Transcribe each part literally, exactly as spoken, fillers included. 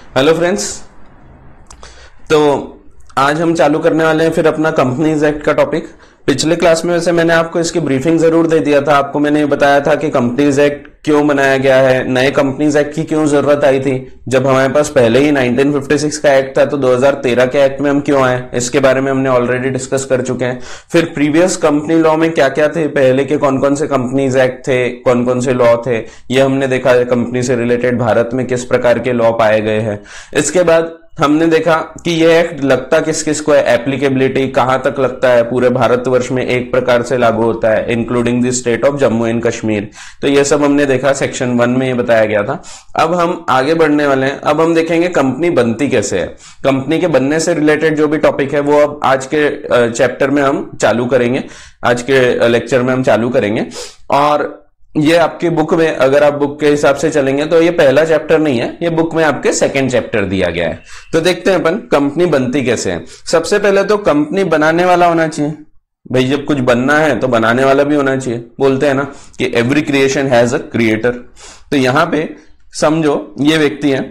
Hello friends. तो आज हम चालू करने वाले हैं फिर अपना कंपनीज एक्ट का टॉपिक। पिछले क्लास में वैसे मैंने आपको इसकी ब्रीफिंग जरूर दे दिया था। आपको मैंने बताया था कि कंपनीज एक्ट क्यों बनाया गया है, नए कंपनीज एक्ट की क्यों जरूरत आई थी, जब हमारे पास पहले ही नाइनटीन फिफ्टी सिक्स का एक्ट था तो दो हज़ार तेरह के एक्ट में हम क्यों आए, इसके बारे में हमने ऑलरेडी डिस्कस कर चुके हैं। फिर प्रीवियस कंपनी लॉ में क्या क्या थे, पहले के कौन कौन से कंपनीज एक्ट थे, कौन कौन से लॉ थे, ये हमने देखा। कंपनी से रिलेटेड भारत में किस प्रकार के लॉ पाए गए हैं। इसके बाद हमने देखा कि यह एक्ट लगता किस किस को है, एप्लीकेबिलिटी कहां तक लगता है, पूरे भारतवर्ष में एक प्रकार से लागू होता है including the state of Jammu and Kashmir. तो ये सब हमने देखा, सेक्शन वन में ये बताया गया था। अब हम आगे बढ़ने वाले हैं। अब हम देखेंगे कंपनी बनती कैसे है। कंपनी के बनने से रिलेटेड जो भी टॉपिक है वो अब आज के चैप्टर में हम चालू करेंगे, आज के लेक्चर में हम चालू करेंगे। और ये आपकी बुक में, अगर आप बुक के हिसाब से चलेंगे तो ये पहला चैप्टर नहीं है, ये बुक में आपके सेकंड चैप्टर दिया गया है। तो देखते हैं अपन कंपनी बनती कैसे है। सबसे पहले तो कंपनी बनाने वाला होना चाहिए। भाई जब कुछ बनना है तो बनाने वाला भी होना चाहिए। बोलते हैं ना कि every creation has a creator. तो यहां पे समझो ये व्यक्ति है,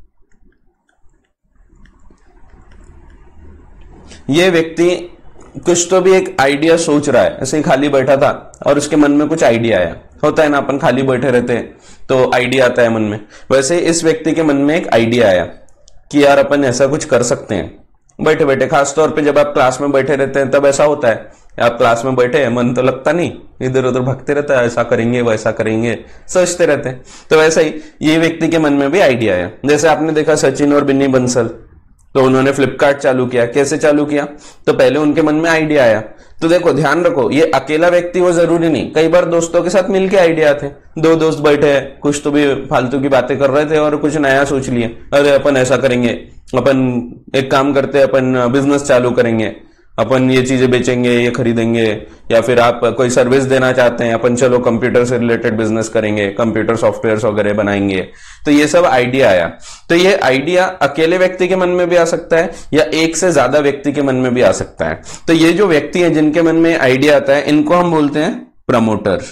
ये व्यक्ति कुछ तो भी एक आइडिया सोच रहा है, ऐसे ही खाली बैठा था और उसके मन में कुछ आइडिया आया। होता है ना, अपन खाली बैठे रहते हैं तो आइडिया आता है मन में। वैसे इस व्यक्ति के मन में एक आइडिया आया कि यार अपन ऐसा कुछ कर सकते हैं बैठे बैठे। खासतौर पे जब आप क्लास में बैठे रहते हैं तब ऐसा होता है, आप क्लास में बैठे हैं, मन तो लगता नहीं, इधर उधर भगते रहता है, ऐसा करेंगे वैसा करेंगे, सोचते रहते हैं। तो वैसा ही ये व्यक्ति के मन में भी आइडिया आया। जैसे आपने देखा सचिन और बिन्नी बंसल, तो उन्होंने फ्लिपकार्ट चालू किया। कैसे चालू किया? तो पहले उनके मन में आइडिया आया। तो देखो ध्यान रखो, ये अकेला व्यक्ति वो जरूरी नहीं, कई बार दोस्तों के साथ मिलके आइडिया थे। दो दोस्त बैठे हैं, कुछ तो भी फालतू की बातें कर रहे थे और कुछ नया सोच लिए, अरे अपन ऐसा करेंगे, अपन एक काम करते हैं, अपन बिजनेस चालू करेंगे, अपन ये चीजें बेचेंगे, ये खरीदेंगे। या फिर आप कोई सर्विस देना चाहते हैं, अपन चलो कंप्यूटर से रिलेटेड बिजनेस करेंगे, कंप्यूटर सॉफ्टवेयर वगैरह बनाएंगे। तो ये सब आइडिया आया। तो ये आइडिया अकेले व्यक्ति के मन में भी आ सकता है या एक से ज्यादा व्यक्ति के मन में भी आ सकता है। तो ये जो व्यक्ति है जिनके मन में आइडिया आता है, इनको हम बोलते हैं प्रमोटर।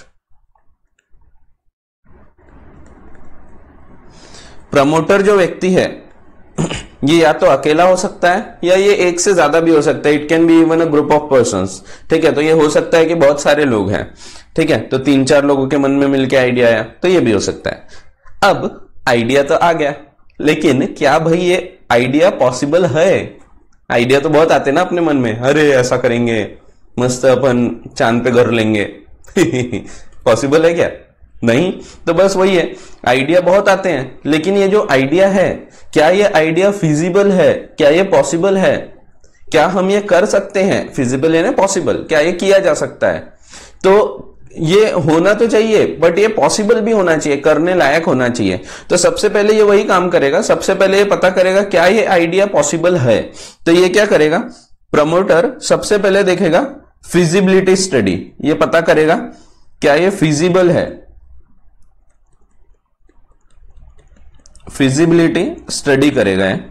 प्रमोटर जो व्यक्ति है ये या तो अकेला हो सकता है या ये एक से ज्यादा भी हो सकता है। It can be even a group of persons. ठीक है, तो ये हो सकता है कि बहुत सारे लोग हैं। ठीक है, तो तीन चार लोगों के मन में मिलके आइडिया आया, तो ये भी हो सकता है। अब आइडिया तो आ गया, लेकिन क्या भाई ये आइडिया पॉसिबल है? आइडिया तो बहुत आते ना अपने मन में, अरे ऐसा करेंगे, मस्त अपन चांद पे घर लेंगे। पॉसिबल है क्या? नहीं। तो बस वही है, आइडिया बहुत आते हैं, लेकिन ये जो आइडिया है, क्या ये आइडिया फिजिबल है? क्या ये पॉसिबल है? क्या हम ये कर सकते हैं? फिजिबल है ना, पॉसिबल, क्या ये किया जा सकता है? तो ये होना तो चाहिए, बट ये पॉसिबल भी होना चाहिए, करने लायक होना चाहिए। तो सबसे पहले ये वही काम करेगा, सबसे पहले ये पता करेगा क्या ये आइडिया पॉसिबल है। तो ये क्या करेगा प्रमोटर? सबसे पहले देखेगा फिजिबिलिटी स्टडी, ये पता करेगा क्या ये फिजिबल है। फिजिबिलिटी स्टडी करेगा है,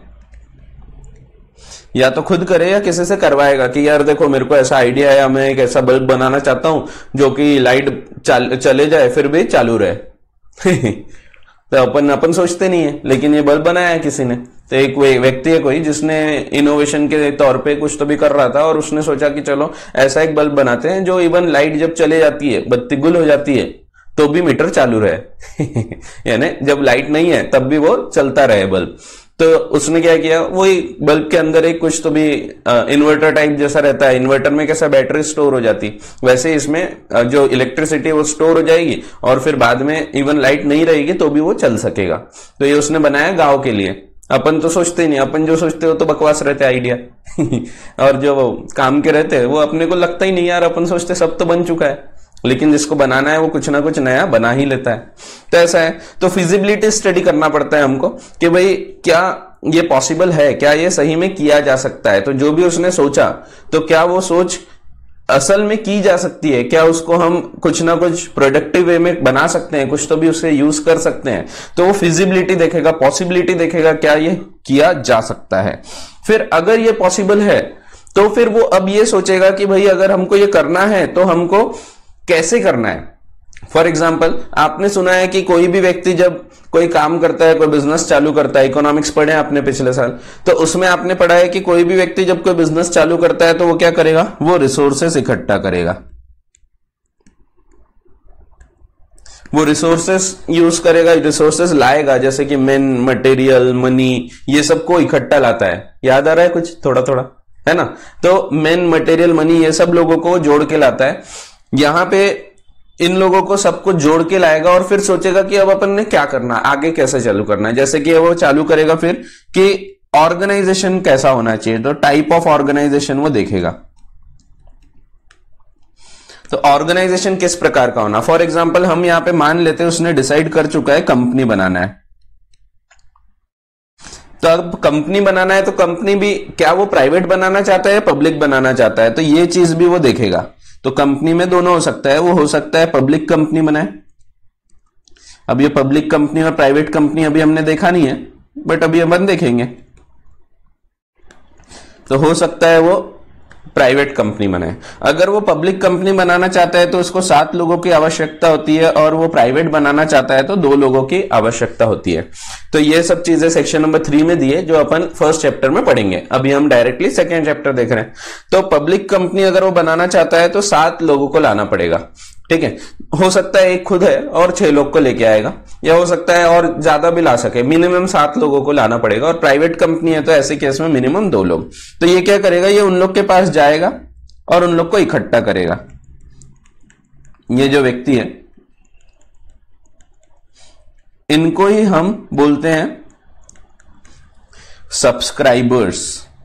या तो खुद करे या किसी से करवाएगा कि यार देखो मेरे को ऐसा आइडिया है, मैं एक ऐसा बल्ब बनाना चाहता हूं जो कि लाइट चले जाए फिर भी चालू रहे। तो अपन अपन सोचते नहीं है, लेकिन ये बल्ब बनाया है किसी ने। तो एक व्यक्ति है कोई जिसने इनोवेशन के तौर पे कुछ तो भी कर रहा था और उसने सोचा कि चलो ऐसा एक बल्ब बनाते हैं जो इवन लाइट जब चले जाती है, बत्ती गुल हो जाती है, तो भी मीटर चालू रहे। यानी जब लाइट नहीं है तब भी वो चलता रहे बल्ब। तो उसने क्या किया, वही बल्ब के अंदर एक कुछ तो भी इन्वर्टर टाइप जैसा रहता है। इन्वर्टर में कैसा बैटरी स्टोर हो जाती, वैसे इसमें जो इलेक्ट्रिसिटी वो स्टोर हो जाएगी और फिर बाद में इवन लाइट नहीं रहेगी तो भी वो चल सकेगा। तो ये उसने बनाया गांव के लिए। अपन तो सोचते ही नहीं, अपन जो सोचते हो तो बकवास रहते आइडिया। और जो वो काम के रहते हैं वो अपने को लगता ही नहीं, यार अपन सोचते सब तो बन चुका है, लेकिन जिसको बनाना है वो कुछ ना कुछ नया बना ही लेता है। तो ऐसा है, तो फिजिबिलिटी स्टडी करना पड़ता है हमको कि भाई क्या ये पॉसिबल है, क्या ये सही में किया जा सकता है। तो जो भी उसने सोचा, तो क्या वो सोच असल में की जा सकती है, क्या उसको हम कुछ ना कुछ प्रोडक्टिव वे में बना सकते हैं, कुछ तो भी उसे यूज कर सकते हैं। तो वो फिजिबिलिटी देखेगा, पॉसिबिलिटी देखेगा, क्या ये किया जा सकता है। फिर अगर ये पॉसिबल है तो फिर वो अब ये सोचेगा कि भाई अगर हमको ये करना है तो हमको कैसे करना है, फॉर एग्जाम्पल आपने सुना है कि कोई भी व्यक्ति जब कोई काम करता है, कोई बिजनेस चालू करता है, इकोनॉमिक्स पढ़े हैं आपने पिछले साल, तो उसमें आपने पढ़ा है कि कोई भी व्यक्ति जब कोई बिजनेस चालू करता है तो वो क्या करेगा, वो रिसोर्सेस इकट्ठा करेगा, वो रिसोर्सेस यूज करेगा, रिसोर्सेस लाएगा, जैसे कि मेन, मटेरियल, मनी, ये सबको इकट्ठा लाता है। याद आ रहा है कुछ थोड़ा थोड़ा, है ना? तो मेन, मटेरियल, मनी, ये सब लोगों को जोड़ के लाता है। यहां पे इन लोगों को सबको जोड़ के लाएगा और फिर सोचेगा कि अब अपन ने क्या करना, आगे कैसे चालू करना है। जैसे कि वो चालू करेगा फिर कि ऑर्गेनाइजेशन कैसा होना चाहिए, तो टाइप ऑफ ऑर्गेनाइजेशन वो देखेगा। तो ऑर्गेनाइजेशन किस प्रकार का होना, फॉर एग्जांपल हम यहां पे मान लेते हैं उसने डिसाइड कर चुका है कंपनी बनाना है। तो अब कंपनी बनाना है तो कंपनी भी क्या वो प्राइवेट बनाना चाहता है या पब्लिक बनाना चाहता है, तो ये चीज भी वो देखेगा। तो कंपनी में दोनों हो सकता है, वो हो सकता है पब्लिक कंपनी बनाए। अब ये पब्लिक कंपनी और प्राइवेट कंपनी अभी हमने देखा नहीं है, बट अभी अपन देखेंगे। तो हो सकता है वो प्राइवेट कंपनी बनाए। अगर वो पब्लिक कंपनी बनाना चाहता है तो उसको सात लोगों की आवश्यकता होती है, और वो प्राइवेट बनाना चाहता है तो दो लोगों की आवश्यकता होती है। तो ये सब चीजें सेक्शन नंबर थ्री में दिए जो अपन फर्स्ट चैप्टर में पढ़ेंगे। अभी हम डायरेक्टली सेकेंड चैप्टर देख रहे हैं। तो पब्लिक कंपनी अगर वो बनाना चाहता है तो सात लोगों को लाना पड़ेगा, ठीक है। हो सकता है एक खुद है और छह लोग को लेके आएगा, या हो सकता है और ज्यादा भी ला सके, मिनिमम सात लोगों को लाना पड़ेगा। और प्राइवेट कंपनी है तो ऐसे केस में मिनिमम दो लोग। तो ये क्या करेगा, ये उन लोग के पास जाएगा और उन लोग को इकट्ठा करेगा। ये जो व्यक्ति है इनको ही हम बोलते हैं सब्सक्राइबर्स।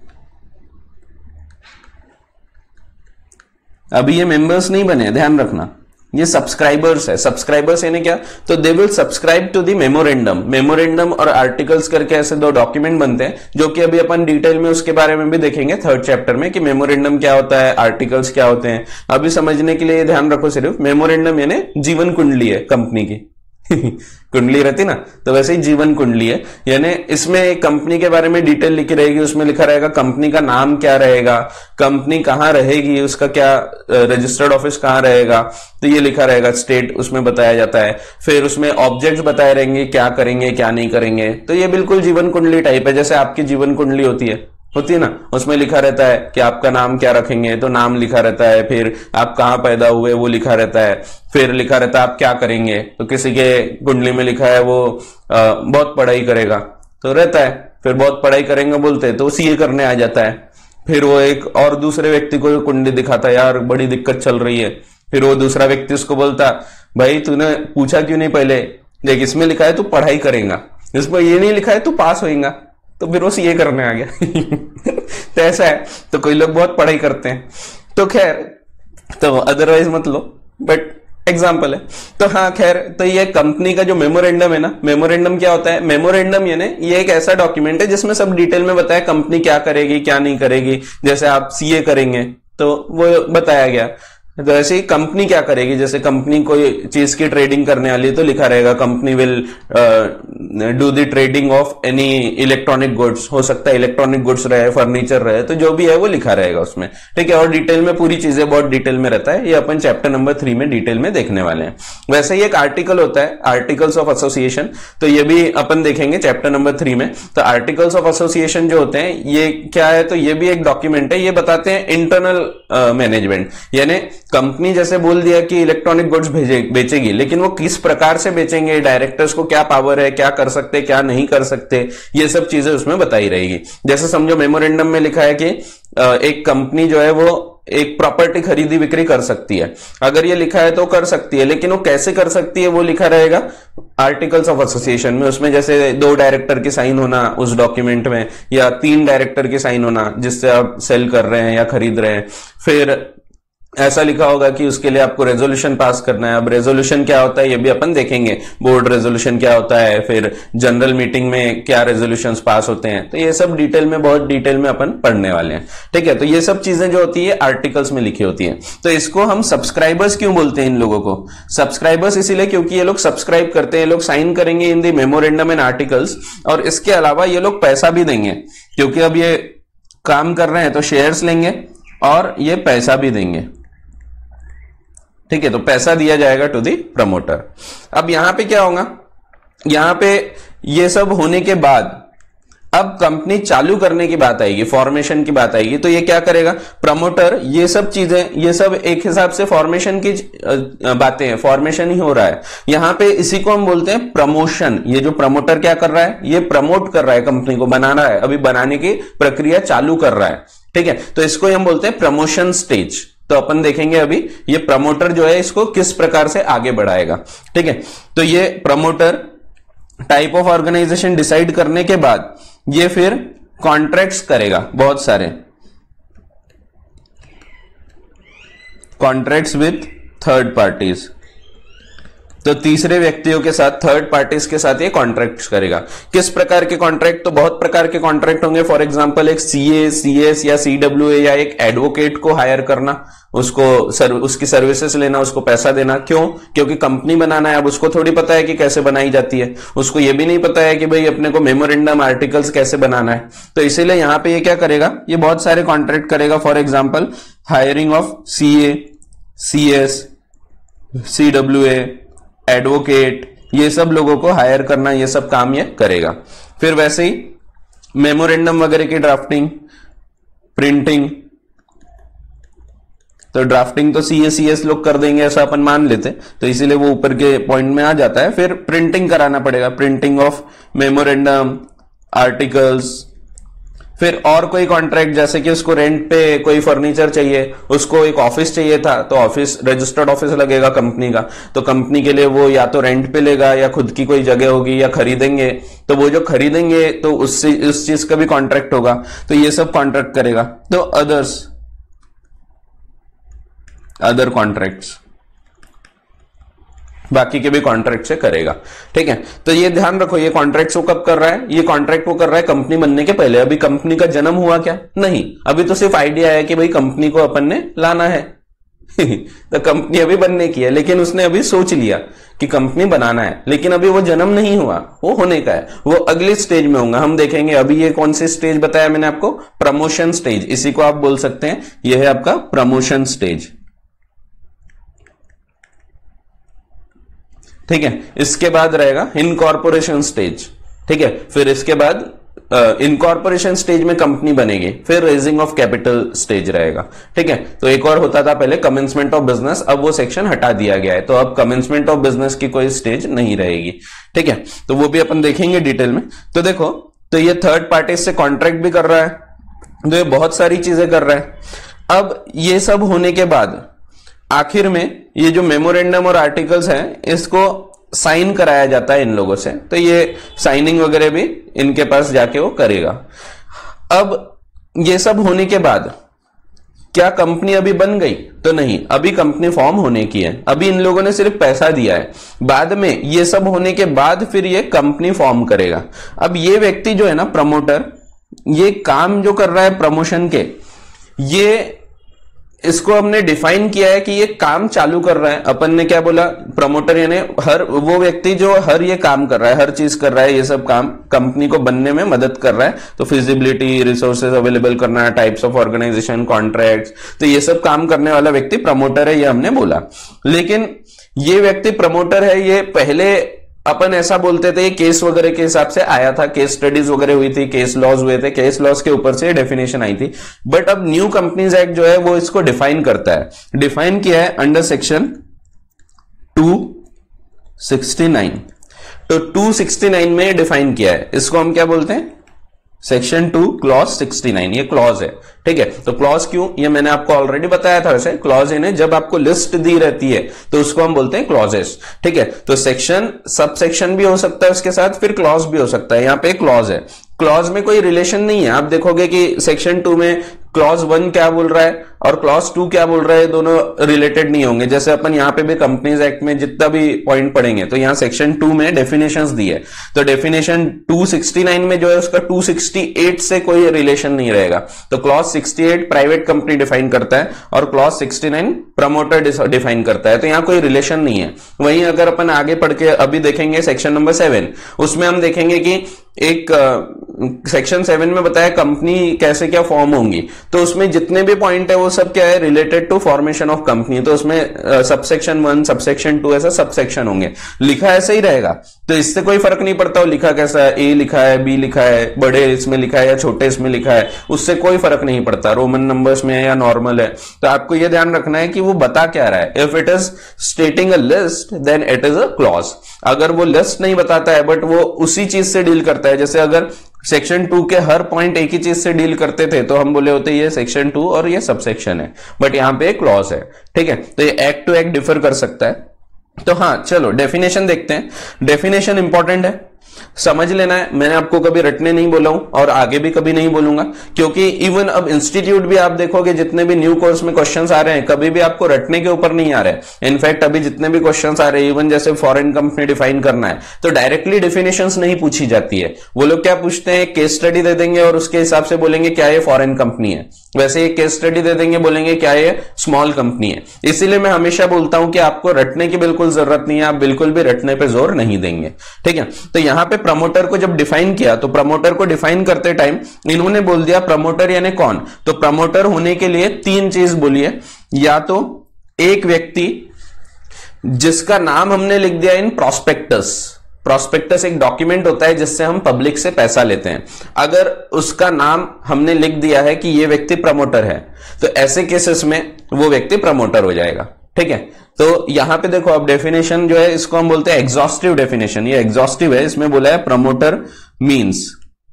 अभी ये मेंबर्स नहीं बने, ध्यान रखना, ये सब्सक्राइबर्स है। सब्सक्राइबर्स यानी क्या, तो they will subscribe to the memorandum. Memorandum और आर्टिकल्स करके ऐसे दो डॉक्यूमेंट बनते हैं, जो कि अभी अपन डिटेल में उसके बारे में भी देखेंगे थर्ड चैप्टर में, कि मेमोरेंडम क्या होता है, आर्टिकल्स क्या होते हैं। अभी समझने के लिए ध्यान रखो, सिर्फ मेमोरेंडम यानी जीवन कुंडली है कंपनी की कुंडली रहती ना, तो वैसे ही जीवन कुंडली है। यानी इसमें कंपनी के बारे में डिटेल लिखी रहेगी, उसमें लिखा रहेगा कंपनी का नाम क्या रहेगा, कंपनी कहां रहेगी, उसका क्या रजिस्टर्ड ऑफिस कहां रहेगा, तो ये लिखा रहेगा, स्टेट उसमें बताया जाता है। फिर उसमें ऑब्जेक्ट्स बताए रहेंगे, क्या करेंगे क्या नहीं करेंगे। तो ये बिल्कुल जीवन कुंडली टाइप है, जैसे आपकी जीवन कुंडली होती है होती है ना, उसमें लिखा रहता है कि आपका नाम क्या रखेंगे, तो नाम लिखा रहता है। फिर आप कहाँ पैदा हुए वो लिखा रहता है। फिर लिखा रहता है आप क्या करेंगे, तो किसी के कुंडली में लिखा है वो आ, बहुत पढ़ाई करेगा तो रहता है। फिर बहुत पढ़ाई करेंगे बोलते हैं तो सीए करने आ जाता है। फिर वो एक और दूसरे व्यक्ति को कुंडली दिखाता है, यार बड़ी दिक्कत चल रही है। फिर वो दूसरा व्यक्ति उसको बोलता, भाई तूने पूछा क्यों नहीं पहले, देख इसमें लिखा है तू पढ़ाई करेगा, इसमें ये नहीं लिखा है तू पास होएगा, तो फिर वो सीए करने आ गया तो ऐसा है। तो कोई लोग बहुत पढ़ाई करते हैं, तो खैर, तो अदरवाइज मत लो, बट एग्जाम्पल है। तो हाँ खैर, तो ये कंपनी का जो मेमोरेंडम है ना, मेमोरेंडम क्या होता है, मेमोरेंडम यानी ये एक ऐसा डॉक्यूमेंट है जिसमें सब डिटेल में बताया कंपनी क्या करेगी क्या नहीं करेगी। जैसे आप सीए करेंगे तो वो बताया गया, तो ऐसे ही कंपनी क्या करेगी, जैसे कंपनी कोई चीज की ट्रेडिंग करने वाली है तो लिखा रहेगा company will do the trading of any electronic goods. हो सकता है इलेक्ट्रॉनिक गुड्स रहे, फर्नीचर रहे, तो जो भी है वो लिखा रहेगा उसमें, ठीक है। और डिटेल में पूरी चीजें बहुत डिटेल में रहता है, ये अपन चैप्टर नंबर थ्री में डिटेल में देखने वाले हैं। वैसे ही एक आर्टिकल होता है, आर्टिकल्स ऑफ एसोसिएशन, तो ये भी अपन देखेंगे चैप्टर नंबर थ्री में। तो आर्टिकल्स ऑफ एसोसिएशन जो होते हैं ये क्या है, तो ये भी एक डॉक्यूमेंट है, ये बताते हैं इंटरनल मैनेजमेंट। यानी कंपनी जैसे बोल दिया कि इलेक्ट्रॉनिक गुड्स बेचेगी, लेकिन वो किस प्रकार से बेचेंगे, डायरेक्टर्स को क्या पावर है, क्या कर सकते क्या नहीं कर सकते, ये सब चीजें उसमें बताई रहेगी। जैसे समझो मेमोरेंडम में लिखा है कि एक कंपनी जो है वो एक प्रॉपर्टी खरीदी बिक्री कर सकती है। अगर ये लिखा है तो कर सकती है, लेकिन वो कैसे कर सकती है वो लिखा रहेगा आर्टिकल्स ऑफ एसोसिएशन में। उसमें जैसे दो डायरेक्टर की साइन होना उस डॉक्यूमेंट में, या तीन डायरेक्टर की साइन होना जिससे आप सेल कर रहे हैं या खरीद रहे हैं। फिर ऐसा लिखा होगा कि उसके लिए आपको रेजोल्यूशन पास करना है। अब रेजोल्यूशन क्या होता है ये भी अपन देखेंगे, बोर्ड रेजोल्यूशन क्या होता है, फिर जनरल मीटिंग में क्या रेजोल्यूशंस पास होते हैं, तो ये सब डिटेल में, बहुत डिटेल में अपन पढ़ने वाले हैं, ठीक है। तो ये सब चीजें जो होती है आर्टिकल्स में लिखी होती हैं। तो इसको हम सब्सक्राइबर्स क्यों बोलते हैं इन लोगों को, सब्सक्राइबर्स इसीलिए क्योंकि ये लोग सब्सक्राइब करते हैं, ये लोग साइन करेंगे in the memorandum and articles, और इसके अलावा ये लोग पैसा भी देंगे, क्योंकि अब ये काम कर रहे हैं तो शेयर्स लेंगे और ये पैसा भी देंगे, ठीक है, तो पैसा दिया जाएगा टू दी प्रमोटर। अब यहां पे क्या होगा, यहां पे ये सब होने के बाद अब कंपनी चालू करने की बात आएगी, फॉर्मेशन की बात आएगी। तो ये क्या करेगा, प्रमोटर ये सब चीजें, ये सब एक हिसाब से फॉर्मेशन की बातें हैं, फॉर्मेशन ही हो रहा है यहां पे, इसी को हम बोलते हैं प्रमोशन। ये जो प्रमोटर क्या कर रहा है, ये प्रमोट कर रहा है, कंपनी को बना रहा है, अभी बनाने की प्रक्रिया चालू कर रहा है। ठीक है, तो इसको हम बोलते हैं प्रमोशन स्टेज। तो अपन देखेंगे अभी ये प्रमोटर जो है इसको किस प्रकार से आगे बढ़ाएगा। ठीक है, तो ये promoter type of organisation decide करने के बाद ये फिर कॉन्ट्रैक्ट्स करेगा, बहुत सारे कॉन्ट्रैक्ट्स विथ थर्ड पार्टीज। तो तीसरे व्यक्तियों के साथ, थर्ड पार्टीज के साथ ये कॉन्ट्रैक्ट्स करेगा। किस प्रकार के कॉन्ट्रैक्ट, तो बहुत प्रकार के कॉन्ट्रैक्ट होंगे। फॉर एग्जांपल एक सीए, सीएस या सीडब्ल्यूए या एक एडवोकेट को हायर करना, उसको सर्व, उसकी सर्विसेज लेना, उसको पैसा देना। क्यों, क्योंकि कंपनी बनाना है। अब उसको थोड़ी पता है कि कैसे बनाई जाती है, उसको ये भी नहीं पता है कि भाई अपने को मेमोरेंडम आर्टिकल्स कैसे बनाना है। तो इसीलिए यहां पे ये क्या करेगा, ये बहुत सारे कॉन्ट्रैक्ट करेगा। For example hiring of CA, CS, CWA, advocate, ये सब लोगों को हायर करना, ये सब काम ये करेगा। फिर वैसे ही मेमोरेंडम वगैरह की ड्राफ्टिंग, प्रिंटिंग, तो ड्राफ्टिंग तो सीए सीएस लोग कर देंगे ऐसा अपन मान लेते, तो इसीलिए वो ऊपर के पॉइंट में आ जाता है। फिर प्रिंटिंग कराना पड़ेगा, प्रिंटिंग ऑफ मेमोरेंडम आर्टिकल्स। फिर और कोई कॉन्ट्रैक्ट, जैसे कि उसको रेंट पे कोई फर्नीचर चाहिए, उसको एक ऑफिस चाहिए था, तो ऑफिस, रजिस्टर्ड ऑफिस लगेगा कंपनी का, तो कंपनी के लिए वो या तो रेंट पे लेगा या खुद की कोई जगह होगी या खरीदेंगे। तो वो जो खरीदेंगे तो उससे उस चीज का भी कॉन्ट्रैक्ट होगा, तो ये सब कॉन्ट्रैक्ट करेगा। तो अदर्स, अदर कॉन्ट्रैक्ट्स, बाकी के भी कॉन्ट्रैक्ट से करेगा। ठीक है, तो ये ध्यान रखो, ये कॉन्ट्रैक्ट वो कब कर रहा है, ये कॉन्ट्रैक्ट वो कर रहा है कंपनी बनने के पहले। अभी कंपनी का जन्म हुआ क्या, नहीं, अभी तो सिर्फ आइडिया है कि भाई कंपनी को अपन ने लाना है तो कंपनी अभी बनने की है, लेकिन उसने अभी सोच लिया कि कंपनी बनाना है, लेकिन अभी वो जन्म नहीं हुआ, वो होने का है, वो अगले स्टेज में होगा, हम देखेंगे। अभी ये कौन सी स्टेज बताया मैंने आपको, प्रमोशन स्टेज, इसी को आप बोल सकते हैं, यह है आपका प्रमोशन स्टेज। ठीक है, इसके बाद रहेगा इनकॉर्पोरेशन स्टेज। ठीक है, फिर इसके बाद इनकॉर्पोरेशन स्टेज में कंपनी बनेगी, फिर रेजिंग ऑफ कैपिटल स्टेज रहेगा। ठीक है, तो एक और होता था पहले कमेंसमेंट ऑफ बिजनेस, अब वो सेक्शन हटा दिया गया है, तो अब कमेंसमेंट ऑफ बिजनेस की कोई स्टेज नहीं रहेगी। ठीक है, तो वो भी अपन देखेंगे डिटेल में। तो देखो, तो ये थर्ड पार्टी से कॉन्ट्रैक्ट भी कर रहा है, तो ये बहुत सारी चीजें कर रहा है। अब ये सब होने के बाद आखिर में ये जो मेमोरेंडम और आर्टिकल्स हैं, इसको साइन कराया जाता है इन लोगों से, तो ये साइनिंग वगैरह भी इनके पास जाके वो करेगा। अब ये सब होने के बाद क्या कंपनी अभी बन गई, तो नहीं, अभी कंपनी फॉर्म होने की है, अभी इन लोगों ने सिर्फ पैसा दिया है। बाद में ये सब होने के बाद फिर ये कंपनी फॉर्म करेगा। अब ये व्यक्ति जो है ना, प्रमोटर, ये काम जो कर रहा है प्रमोशन के, ये इसको हमने डिफाइन किया है कि ये काम चालू कर रहा है। अपन ने क्या बोला, प्रमोटर यानी हर वो व्यक्ति जो हर ये काम कर रहा है, हर चीज कर रहा है, ये सब काम कंपनी को बनने में मदद कर रहा है। तो फिजिबिलिटी, रिसोर्सेज अवेलेबल करना, टाइप्स ऑफ ऑर्गेनाइजेशन, कॉन्ट्रैक्ट्स, तो ये सब काम करने वाला व्यक्ति प्रमोटर है, ये हमने बोला। लेकिन ये व्यक्ति प्रमोटर है, ये पहले अपन ऐसा बोलते थे, केस वगैरह के हिसाब से आया था, केस स्टडीज वगैरह हुई थी, केस लॉज हुए थे, केस लॉज के ऊपर से डेफिनेशन आई थी। बट अब न्यू कंपनीज एक्ट जो है वो इसको डिफाइन करता है, डिफाइन किया है under section two sixty nine. तो टू सिक्सटी नाइन में डिफाइन किया है, इसको हम क्या बोलते हैं, section two clause sixty nine, ये क्लॉज है। ठीक है, तो क्लॉज क्यों, ये मैंने आपको ऑलरेडी बताया था। वैसे क्लॉज इन्हें जब आपको लिस्ट दी रहती है तो उसको हम बोलते हैं क्लॉजेस। ठीक है, तो सेक्शन, सब सेक्शन भी हो सकता है उसके साथ, फिर क्लॉज भी हो सकता है। यहां पे क्लॉज है, क्लॉज में कोई रिलेशन नहीं है। आप देखोगे कि सेक्शन टू में क्लॉज वन क्या बोल रहा है और क्लॉज टू क्या बोल रहा है, दोनों रिलेटेड नहीं होंगे। जैसे अपन यहाँ पे भी कंपनीज एक्ट में जितना भी पॉइंट पढ़ेंगे, तो यहाँ सेक्शन टू में डेफिनेशंस दी है, तो डेफिनेशन टू सिक्सटी नाइन में जो है उसका टू सिक्सटी एट से कोई रिलेशन नहीं रहेगा। तो clause sixty eight private company define करता है और clause sixty nine promoter define करता है, तो यहाँ कोई रिलेशन नहीं है। वहीं अगर अपन आगे पढ़ के अभी देखेंगे सेक्शन नंबर सेवन, उसमें हम देखेंगे कि एक सेक्शन सेवन में बताया कंपनी कैसे क्या फॉर्म होंगी, तो उसमें जितने भी पॉइंट है वो सब क्या है, related to formation of company. तो उसमें सबसेक्शन वन, सबसेक्शन टू, ऐसा सबसेक्शन होंगे, लिखा ऐसा ही रहेगा, तो इससे कोई फर्क नहीं पड़ता वो लिखा कैसा है, ए लिखा है, बी लिखा है, बड़े इसमें लिखा है या छोटे इसमें लिखा है, उससे कोई फर्क नहीं पड़ता, रोमन नंबर्स में है या नॉर्मल है। तो आपको यह ध्यान रखना है कि वो बता क्या रहा है। If it is stating a list then it is a clause. अगर वो लिस्ट नहीं बताता है बट वो उसी चीज से डील करता है, जैसे अगर सेक्शन टू के हर पॉइंट एक ही चीज से डील करते थे तो हम बोले होते ये सेक्शन टू और ये सबसेक्शन है, बट यहां पे क्लॉज है, ठीक है। तो ये एक्ट टू एक्ट डिफर कर सकता है। तो हाँ चलो डेफिनेशन देखते हैं। डेफिनेशन इंपॉर्टेंट है, समझ लेना है। मैंने आपको कभी रटने नहीं बोला हूं और आगे भी कभी नहीं बोलूंगा, क्योंकि इवन अब इंस्टीट्यूट भी आप देखोगे जितने भी न्यू कोर्स में क्वेश्चंस आ रहे हैं कभी भी आपको रटने के ऊपर नहीं आ रहे हैं। इनफैक्ट अभी जितने भी क्वेश्चंस आ रहे हैं, इवन जैसे फॉरेन कंपनी डिफाइन करना है तो डायरेक्टली डेफिनेशंस नहीं पूछी जाती है। वो लोग क्या पूछते हैं, केस स्टडी दे देंगे और उसके हिसाब से बोलेंगे क्या ये फॉरेन कंपनी है, वैसे ये केस स्टडी दे देंगे, बोलेंगे क्या ये स्मॉल कंपनी है। इसीलिए मैं हमेशा बोलता हूं कि आपको रटने की बिल्कुल जरूरत नहीं है, आप बिल्कुल भी रटने पर जोर नहीं देंगे, ठीक है। तो यहां पे प्रमोटर को जब डिफाइन किया तो प्रमोटर को डिफाइन करते टाइम इन्होंने बोल दिया प्रमोटर यानी कौन। तो प्रमोटर होने के लिए तीन चीज बोलिए, या तो एक व्यक्ति जिसका नाम हमने लिख दिया इन प्रॉस्पेक्टस। प्रॉस्पेक्टस एक डॉक्यूमेंट होता है जिससे हम पब्लिक से पैसा लेते हैं, अगर उसका नाम हमने लिख दिया है कि यह व्यक्ति प्रमोटर है तो ऐसे केसेस में वो व्यक्ति प्रमोटर हो जाएगा, ठीक है। तो यहां पे देखो अब डेफिनेशन जो है इसको हम बोलते हैं एग्जॉस्टिव डेफिनेशन। ये एग्जॉस्टिव है, इसमें बोला है promoter means,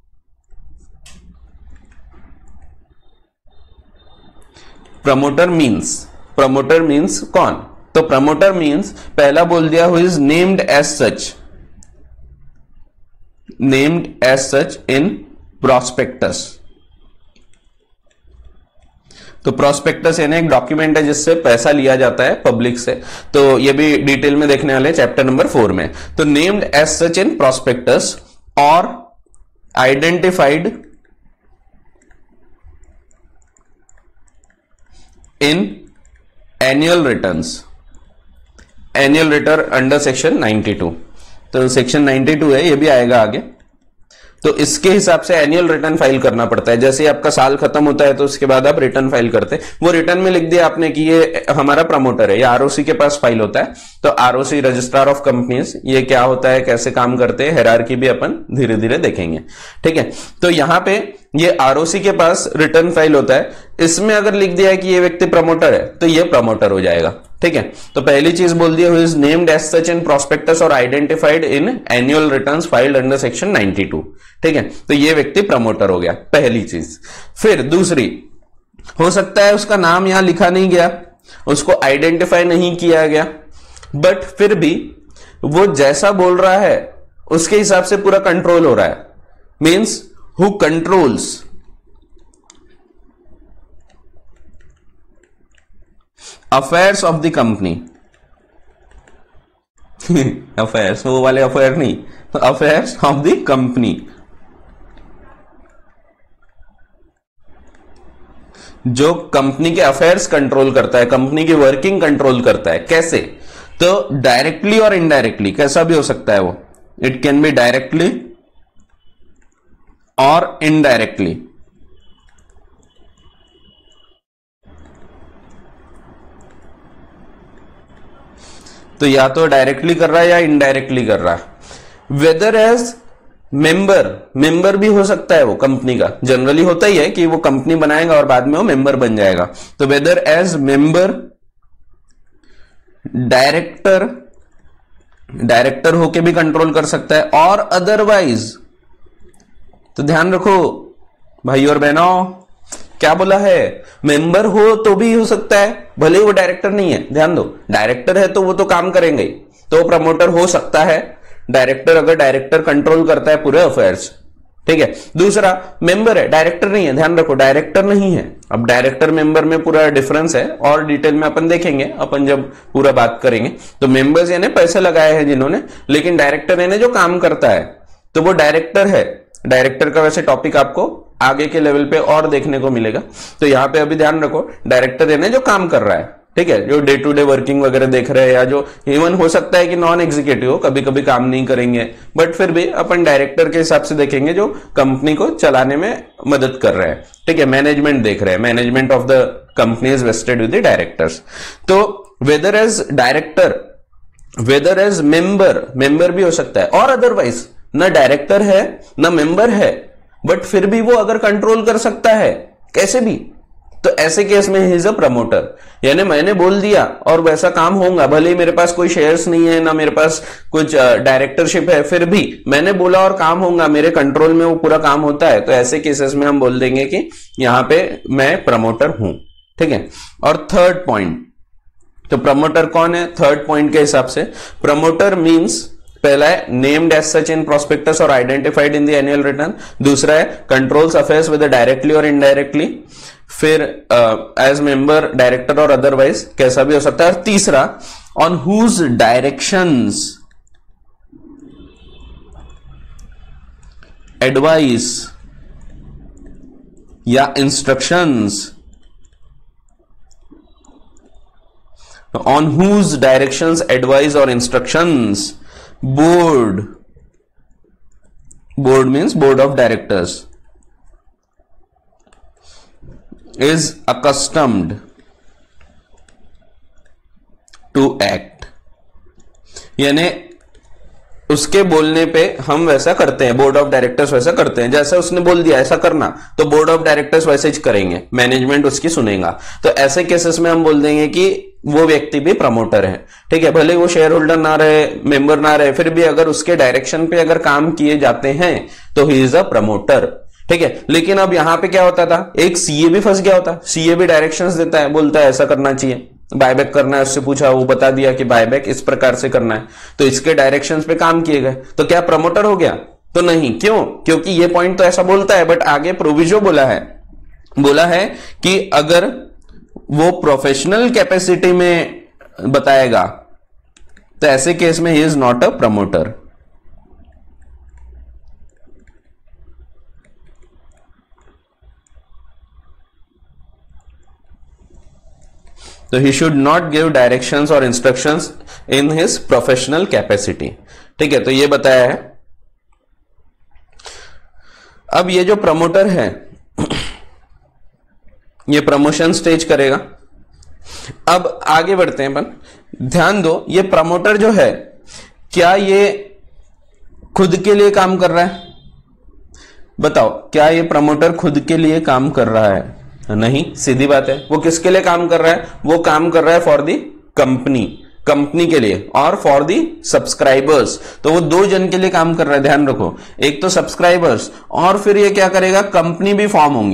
promoter means, promoter means कौन। तो प्रमोटर मींस पहला बोल दिया who is named as such, named as such in prospectus. तो प्रॉस्पेक्टस यानी एक डॉक्यूमेंट है जिससे पैसा लिया जाता है पब्लिक से, तो ये भी डिटेल में देखने वाले चैप्टर नंबर फोर में। तो named as such in prospectus और identified in annual returns, annual return under section ninety two. तो सेक्शन नाइंटी टू है, ये भी आएगा आगे। तो इसके हिसाब से एनुअल रिटर्न फाइल करना पड़ता है। जैसे आपका साल खत्म होता है तो उसके बाद आप रिटर्न फाइल करते हैं, वो रिटर्न में लिख दिया आपने कि ये हमारा प्रमोटर है, ये आरओसी के पास फाइल होता है। तो आरओसी रजिस्ट्रार ऑफ कंपनीज, ये क्या होता है, कैसे काम करते हैं, हायरार्की भी अपन धीरे धीरे देखेंगे, ठीक है। तो यहां पे ये आरओसी के पास रिटर्न फाइल होता है, इसमें अगर लिख दिया है कि ये व्यक्ति प्रमोटर है तो ये प्रमोटर हो जाएगा, ठीक है। तो पहली चीज बोल दी, who is named as such in prospectus और identified in annual returns filed under section ninety two, ठीक है। तो ये व्यक्ति प्रमोटर हो गया, पहली चीज। फिर दूसरी, हो सकता है उसका नाम यहां लिखा नहीं गया, उसको आइडेंटिफाई नहीं किया गया, बट फिर भी वो जैसा बोल रहा है उसके हिसाब से पूरा कंट्रोल हो रहा है। Means who controls affairs of the company, affairs वो वाले अफेयर नहीं, तो अफेयर्स ऑफ द कंपनी, जो कंपनी के अफेयर्स कंट्रोल करता है, कंपनी की वर्किंग कंट्रोल करता है। कैसे, तो डायरेक्टली और इनडायरेक्टली, कैसा भी हो सकता है वो, इट कैन बी डायरेक्टली और इनडायरेक्टली। तो या तो डायरेक्टली कर रहा है या इनडायरेक्टली कर रहा है। वेदर एज मेंबर, मेंबर भी हो सकता है वो कंपनी का, जनरली होता ही है कि वो कंपनी बनाएगा और बाद में वो मेंबर बन जाएगा। तो whether as member, director, director होके भी कंट्रोल कर सकता है, और अदरवाइज। तो ध्यान रखो भाई और बहनों, क्या बोला है, मेंबर हो तो भी हो सकता है, भले ही वो डायरेक्टर नहीं है। ध्यान दो, डायरेक्टर है तो वो तो काम करेंगे ही, तो प्रमोटर हो सकता है डायरेक्टर, अगर डायरेक्टर कंट्रोल करता है पूरे अफेयर्स, ठीक है। दूसरा, मेंबर है, डायरेक्टर नहीं है, ध्यान रखो डायरेक्टर नहीं है। अब डायरेक्टर मेंबर में पूरा डिफरेंस है और डिटेल में अपन देखेंगे, अपन जब पूरा बात करेंगे। तो मेंबर्स यानी पैसे लगाए हैं जिन्होंने, लेकिन डायरेक्टर यानी जो काम करता है, तो वो डायरेक्टर है। डायरेक्टर का वैसे टॉपिक आपको आगे के लेवल पे और देखने को मिलेगा। तो यहां पे अभी ध्यान रखो, डायरेक्टर यानी जो काम कर रहा है, ठीक है, जो डे टू डे वर्किंग वगैरह देख रहे हैं, या जो इवन हो सकता है कि नॉन एग्जीक्यूटिव हो, कभी कभी काम नहीं करेंगे, बट फिर भी अपन डायरेक्टर के हिसाब से देखेंगे जो कंपनी को चलाने में मदद कर रहे हैं। ठीक है, मैनेजमेंट देख रहे हैं, management of the company is vested with the directors. तो whether as director, whether as member, member भी हो सकता है, और अदरवाइज ना डायरेक्टर है ना मेंबर है, बट फिर भी वो अगर कंट्रोल कर सकता है कैसे भी, तो ऐसे केस में ही इज अ प्रमोटर। यानी मैंने बोल दिया और वैसा काम होगा, भले ही मेरे पास कोई शेयर्स नहीं है ना मेरे पास कुछ डायरेक्टरशिप है, फिर भी मैंने बोला और काम होगा, मेरे कंट्रोल में वो पूरा काम होता है, तो ऐसे केसेस में हम बोल देंगे कि यहां पे मैं प्रमोटर हूं। ठीक है, और थर्ड पॉइंट, तो प्रमोटर कौन है थर्ड पॉइंट के हिसाब से? प्रमोटर मींस पहला है named as such in prospectus और identified in the annual return, दूसरा है कंट्रोल्स अफेयर्स विद डायरेक्टली और इनडायरेक्टली, फिर एज मेंबर, डायरेक्टर और अदरवाइज कैसा भी हो सकता है, और तीसरा ऑन हुज डायरेक्शंस, एडवाइस या instructions, on whose directions, advice or instructions board, board means board of directors, is accustomed to act। यानी उसके बोलने पे हम वैसा करते हैं, बोर्ड ऑफ डायरेक्टर्स वैसा करते हैं, जैसा उसने बोल दिया ऐसा करना तो बोर्ड ऑफ डायरेक्टर्स वैसे ही करेंगे, मैनेजमेंट उसकी सुनेगा। तो ऐसे केसेस में हम बोल देंगे कि वो व्यक्ति भी प्रमोटर है। ठीक है, भले वो शेयर होल्डर ना रहे, मेंबर ना रहे, फिर भी अगर उसके डायरेक्शन पे अगर काम किए जाते हैं तो ही इज अ प्रमोटर। ठीक है, लेकिन अब यहां पे क्या होता था, एक सीए भी फंस गया होता, सीए भी डायरेक्शंस देता है, बोलता है ऐसा करना चाहिए, बायबैक करना है, उससे पूछा, वो बता दिया कि बायबैक इस प्रकार से करना है, तो इसके डायरेक्शंस पे काम किए गए, तो क्या प्रमोटर हो गया? तो नहीं। क्यों? क्योंकि ये पॉइंट तो ऐसा बोलता है, बट आगे प्रोविजो बोला है, बोला है कि अगर वो प्रोफेशनल कैपेसिटी में बताएगा तो ऐसे केस में he is not a promoter. तो he should not give directions और instructions in his professional capacity. ठीक है, तो ये बताया है। अब ये जो प्रमोटर है ये प्रमोशन स्टेज करेगा। अब आगे बढ़ते हैं अपन। ध्यान दो, ये प्रमोटर जो है क्या ये खुद के लिए काम कर रहा है? बताओ, क्या ये प्रमोटर खुद के लिए काम कर रहा है? नहीं, सीधी बात है। वो किसके लिए काम कर रहा है? वो काम कर रहा है फॉर दी कंपनी, कंपनी के लिए और फॉर दी सब्सक्राइबर्स। तो वो दो जन के लिए काम कर रहा है, ध्यान रखो, एक तो सब्सक्राइबर्स और फिर ये क्या करेगा, कंपनी भी फॉर्म होंगी,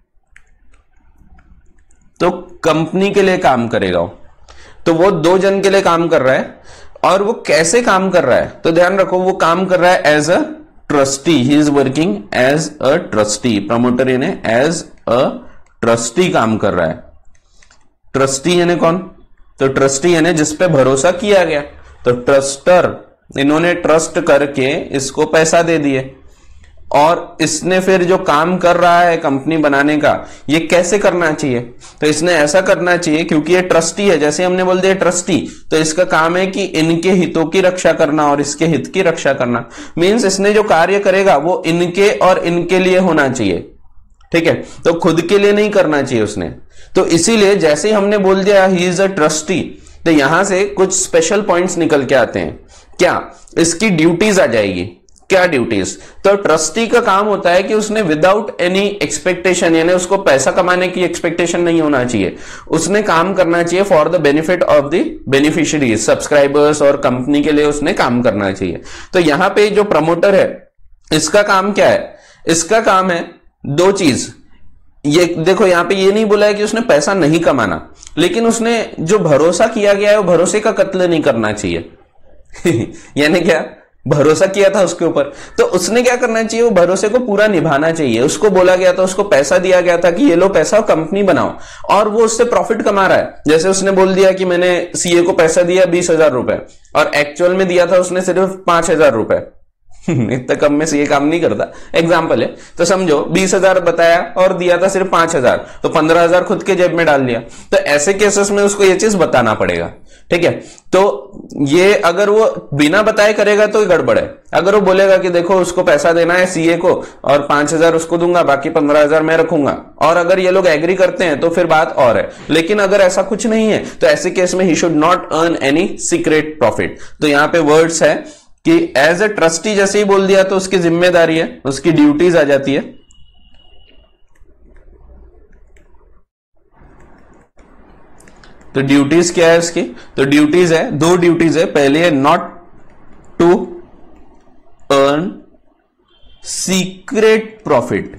तो कंपनी के लिए काम करेगा। तो वो दो जन के लिए काम कर रहा है। और वो कैसे काम कर रहा है? तो ध्यान रखो, वो काम कर रहा है as a trustee, he is working as a trustee. Promoter यानी एज अ ट्रस्टी काम कर रहा है। ट्रस्टी यानी कौन? तो ट्रस्टी यानी जिस पे भरोसा किया गया। तो ट्रस्टर, इन्होंने ट्रस्ट करके इसको पैसा दे दिए और इसने फिर जो काम कर रहा है कंपनी बनाने का, ये कैसे करना चाहिए? तो इसने ऐसा करना चाहिए, क्योंकि ये ट्रस्टी है, जैसे हमने बोल दिया ट्रस्टी, तो इसका काम है कि इनके हितों की रक्षा करना और इसके हित की रक्षा करना। मींस इसने जो कार्य करेगा वो इनके और इनके लिए होना चाहिए। ठीक है, तो खुद के लिए नहीं करना चाहिए उसने। तो इसीलिए जैसे ही हमने बोल दिया ही इज अ ट्रस्टी, तो यहां से कुछ स्पेशल पॉइंट्स निकल के आते हैं। क्या? इसकी ड्यूटीज आ जाएगी। क्या ड्यूटीज? तो ट्रस्टी का काम होता है कि उसने विदाउट एनी एक्सपेक्टेशन, यानी उसको पैसा कमाने की एक्सपेक्टेशन नहीं होना चाहिए, उसने काम करना चाहिए for the benefit of the beneficiaries, subscribers और कंपनी के लिए उसने काम करना चाहिए। तो यहां पे जो प्रमोटर है इसका काम क्या है? इसका काम है दो चीज। ये देखो, यहां पे ये नहीं बोला है कि उसने पैसा नहीं कमाना, लेकिन उसने जो भरोसा किया गया है वो भरोसे का कत्ल नहीं करना चाहिए। यानी क्या? भरोसा किया था उसके ऊपर, तो उसने क्या करना चाहिए, वो भरोसे को पूरा निभाना चाहिए। उसको बोला गया था, उसको पैसा दिया गया था कि ये लो पैसा कंपनी बनाओ, और वो उससे प्रॉफिट कमा रहा है। जैसे उसने बोल दिया कि मैंने सीए को पैसा दिया बीस हजार रुपए और एक्चुअल में दिया था उसने सिर्फ पांच हजार रुपए। इतना कम में सीए काम नहीं करता, एग्जाम्पल है। तो समझो बीस हजार बताया और दिया था सिर्फ पांच हजार, तो पंद्रह हजार खुद के जेब में डाल लिया। तो ऐसे केसेस में उसको ये चीज बताना पड़ेगा, ठीक है। तो ये अगर वो बिना बताए करेगा तो गड़बड़ है। अगर वो बोलेगा कि देखो उसको पैसा देना है सीए को और पांच हजार उसको दूंगा, बाकी पंद्रह हजार मैं रखूंगा, और अगर ये लोग एग्री करते हैं तो फिर बात और है। लेकिन अगर ऐसा कुछ नहीं है तो ऐसे केस में he should not earn any secret profit. तो यहां पे वर्ड्स है कि एज ए ट्रस्टी जैसे ही बोल दिया तो उसकी जिम्मेदारी है, उसकी ड्यूटीज आ जाती है। तो ड्यूटीज क्या है इसकी? तो ड्यूटीज है, दो ड्यूटीज है। पहले है not to earn secret profit.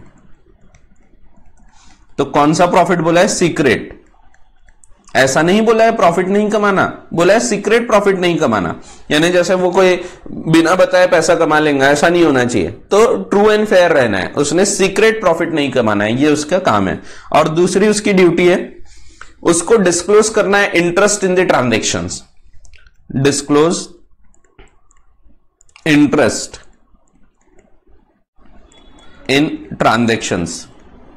तो कौन सा प्रॉफिट बोला है? सीक्रेट। ऐसा नहीं बोला है प्रॉफिट नहीं कमाना, बोला है सीक्रेट प्रॉफिट नहीं कमाना। यानी जैसे वो कोई बिना बताए पैसा कमा लेंगे, ऐसा नहीं होना चाहिए। तो ट्रू एंड फेयर रहना है, उसने सीक्रेट प्रॉफिट नहीं कमाना है, ये उसका काम है। और दूसरी उसकी ड्यूटी है, उसको डिस्क्लोज करना है interest in the transactions. Disclose interest in transactions.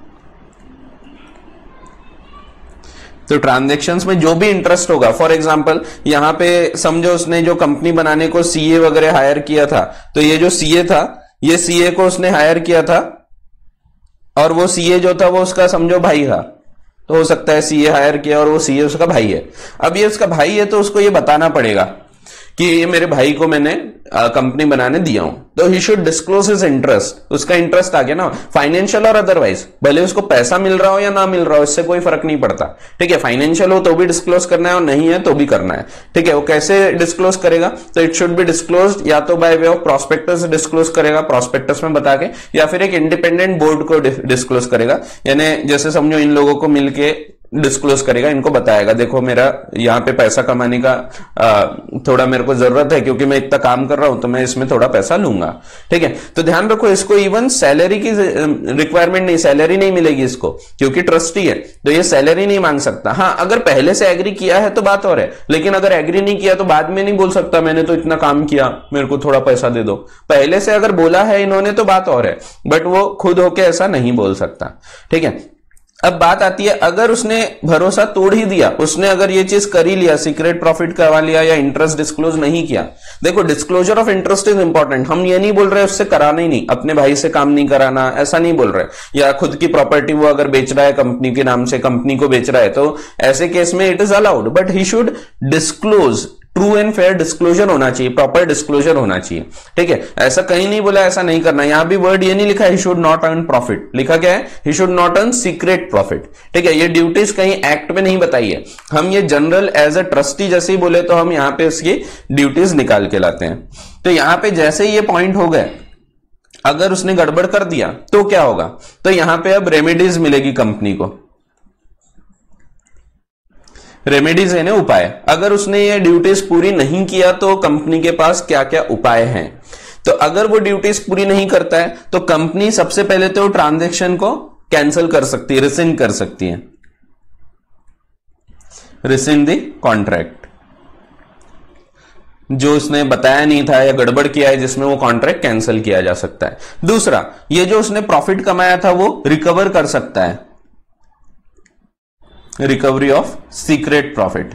तो ट्रांजेक्शंस में जो भी इंटरेस्ट होगा, फॉर एग्जांपल यहां पे समझो उसने जो कंपनी बनाने को सीए वगैरह हायर किया था, तो ये जो सीए था, ये सीए को उसने हायर किया था, और वो सीए जो था वो उसका समझो भाई था। तो हो सकता है सीए हायर किया और वो सीए उसका भाई है। अब ये उसका भाई है तो उसको ये बताना पड़ेगा कि ये मेरे भाई को मैंने कंपनी बनाने दिया हूं। तो he should disclose his interest. उसका इंटरेस्ट आ गया ना, फाइनेंशियल और अदरवाइज, भले उसको पैसा मिल रहा हो या ना मिल रहा हो, इससे कोई फर्क नहीं पड़ता, ठीक है। फाइनेंशियल हो तो भी डिस्क्लोज करना है और नहीं है तो भी करना है, ठीक है। वो कैसे डिस्क्लोज करेगा? तो इट शुड बी डिस्क्लोज या तो by way of prospectus disclose करेगा, प्रोस्पेक्टस में बता के, या फिर एक इंडिपेंडेंट बोर्ड को डिस्क्लोज करेगा। यानी जैसे समझो इन लोगों को मिलके डिस्क्लोज करेगा, इनको बताएगा देखो मेरा यहाँ पे पैसा कमाने का आ, थोड़ा मेरे को जरूरत है, क्योंकि मैं इतना काम कर रहा हूं तो मैं इसमें थोड़ा पैसा लूंगा, ठीक है। तो ध्यान रखो, इसको इवन सैलरी की रिक्वायरमेंट नहीं, सैलरी नहीं मिलेगी इसको, क्योंकि ट्रस्टी है तो ये सैलरी नहीं मांग सकता। हाँ, अगर पहले से एग्री किया है तो बात और है, लेकिन अगर एग्री नहीं किया तो बाद में नहीं बोल सकता मैंने तो इतना काम किया, मेरे को थोड़ा पैसा दे दो। पहले से अगर बोला है इन्होंने तो बात और है, बट वो खुद होके ऐसा नहीं बोल सकता, ठीक है। अब बात आती है, अगर उसने भरोसा तोड़ ही दिया, उसने अगर ये चीज कर ही लिया, सीक्रेट प्रॉफिट करवा लिया या इंटरेस्ट डिस्क्लोज नहीं किया। देखो, disclosure of interest is important. हम ये नहीं बोल रहे उससे कराना ही नहीं, अपने भाई से काम नहीं कराना, ऐसा नहीं बोल रहे। या खुद की प्रॉपर्टी वो अगर बेच रहा है कंपनी के नाम से, कंपनी को बेच रहा है, तो ऐसे केस में it is allowed, but he should disclose. True and fair disclosure होना चाहिए, प्रॉपर डिस्क्लोजर होना चाहिए, ठीक है। ऐसा कहीं नहीं बोला ऐसा नहीं करना। यहां भी वर्ड ये नहीं लिखा he should not earn profit, लिखा क्या है? He should not earn secret profit, ठीक है। ये ड्यूटीज कहीं एक्ट में नहीं बताई है, हम ये जनरल एज अ ट्रस्टी जैसे ही बोले तो हम यहां पे उसकी ड्यूटीज निकाल के लाते हैं। तो यहां पे जैसे ये पॉइंट हो गए, अगर उसने गड़बड़ कर दिया तो क्या होगा? तो यहां पे अब रेमेडीज मिलेगी कंपनी को। रेमेडीज है ना, उपाय। अगर उसने ये ड्यूटीज पूरी नहीं किया तो कंपनी के पास क्या क्या उपाय हैं? तो अगर वो ड्यूटीज पूरी नहीं करता है तो कंपनी सबसे पहले तो ट्रांजैक्शन को कैंसिल कर सकती है, रिसेंड कर सकती है, रिसेंड द कॉन्ट्रैक्ट। जो उसने बताया नहीं था या गड़बड़ किया है जिसमें वो कॉन्ट्रैक्ट कैंसिल किया जा सकता है। दूसरा, ये जो उसने प्रॉफिट कमाया था वो रिकवर कर सकता है, रिकवरी ऑफ सीक्रेट प्रॉफिट।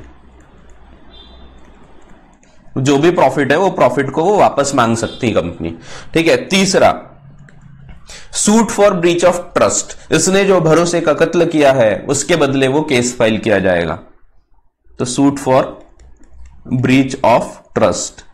जो भी प्रॉफिट है वो प्रॉफिट को वो वापस मांग सकती है कंपनी, ठीक है। तीसरा, suit for breach of trust. इसने जो भरोसे का कत्ल किया है उसके बदले वो केस फाइल किया जाएगा, तो suit for breach of trust.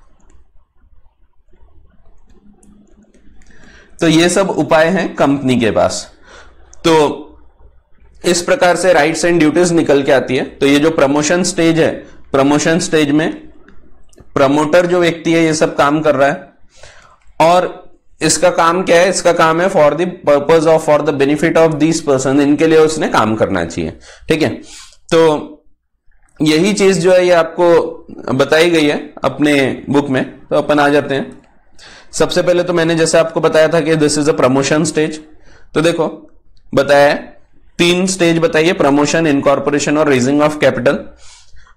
तो ये सब उपाय हैं कंपनी के पास। तो इस प्रकार से राइट्स एंड ड्यूटीज निकल के आती है। तो ये जो प्रमोशन स्टेज है, प्रमोशन स्टेज में प्रमोटर जो व्यक्ति है ये सब काम कर रहा है, और इसका काम क्या है? इसका काम है for the purpose of, for the benefit of this person, इनके लिए उसने काम करना चाहिए, ठीक है। तो यही चीज जो है ये आपको बताई गई है अपने बुक में। तो अपन आ जाते हैं। सबसे पहले तो मैंने जैसे आपको बताया था कि this is a promotion stage. तो देखो, बताया तीन स्टेज बताइए, प्रमोशन, इनकॉर्पोरेशन और रेजिंग ऑफ कैपिटल।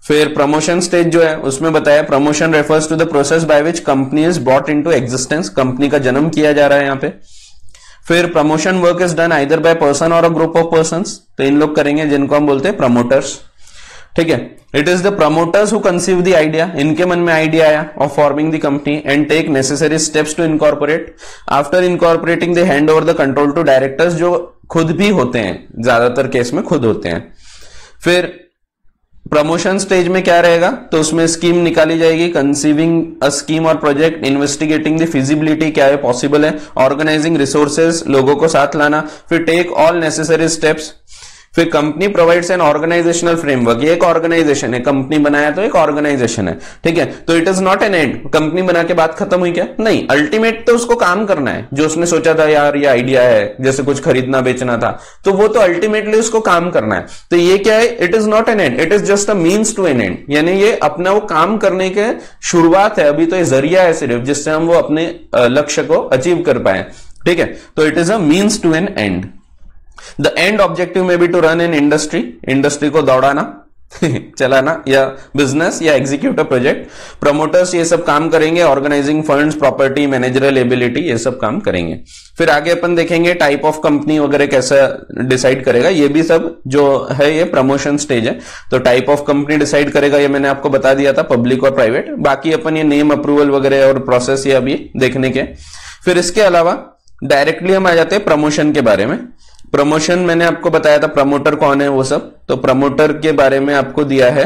फिर प्रमोशन स्टेज जो है उसमें बताया promotion refers to the process by which company is brought into existence, company का जन्म किया जा रहा है यहां पे। फिर promotion work is done either by person और अ ग्रुप ऑफ पर्संस, तो इन लोग करेंगे जिनको हम बोलते हैं प्रमोटर्स, ठीक है। It is the promoters who conceive the idea, इनके मन में आइडिया आया of forming the company and take necessary steps to incorporate. After incorporating they hand over the control to directors, जो खुद भी होते हैं, ज्यादातर केस में खुद होते हैं। फिर प्रमोशन स्टेज में क्या रहेगा, तो उसमें स्कीम निकाली जाएगी, कंसीविंग अ स्कीम और प्रोजेक्ट, इन्वेस्टिगेटिंग द फिजिबिलिटी, क्या है पॉसिबल है, ऑर्गेनाइजिंग रिसोर्सेज, लोगों को साथ लाना, फिर टेक ऑल नेसेसरी स्टेप्स। फिर company provides an organisational framework, ये एक ऑर्गेनाइजेशन है, कंपनी बनाया तो एक ऑर्गेनाइजेशन है, ठीक है। तो it is not an end, company बना के बात खत्म हुई क्या, नहीं, अल्टीमेट तो उसको काम करना है, जो उसने सोचा था यार ये आइडिया है, जैसे कुछ खरीदना बेचना था, तो वो तो अल्टीमेटली उसको काम करना है। तो ये क्या है, it is not an end, it is just a means to an end, यानी ये अपना वो काम करने के शुरुआत है, अभी तो ये जरिया है सिर्फ, जिससे हम वो अपने लक्ष्य को अचीव कर पाए, ठीक है। तो it is a means to an end. The end objective may be to run in industry, industry को दौड़ाना चलाना, या बिजनेस या एग्जीक्यूट अ प्रोजेक्ट। प्रमोटर्स ये सब काम करेंगे, organising funds, property, managerial ability, ये सब काम करेंगे। फिर आगे अपन देखेंगे टाइप ऑफ कंपनी वगैरह कैसा डिसाइड करेगा, ये भी सब जो है ये प्रमोशन स्टेज है। तो टाइप ऑफ कंपनी डिसाइड करेगा, ये मैंने आपको बता दिया था, पब्लिक और प्राइवेट। बाकी अपन ये नेम अप्रूवल वगैरह और प्रोसेस ये अभी देखने के। फिर इसके अलावा डायरेक्टली हम आ जाते हैं प्रमोशन के बारे में। प्रमोशन मैंने आपको बताया था, प्रमोटर कौन है वो सब, तो प्रमोटर के बारे में आपको दिया है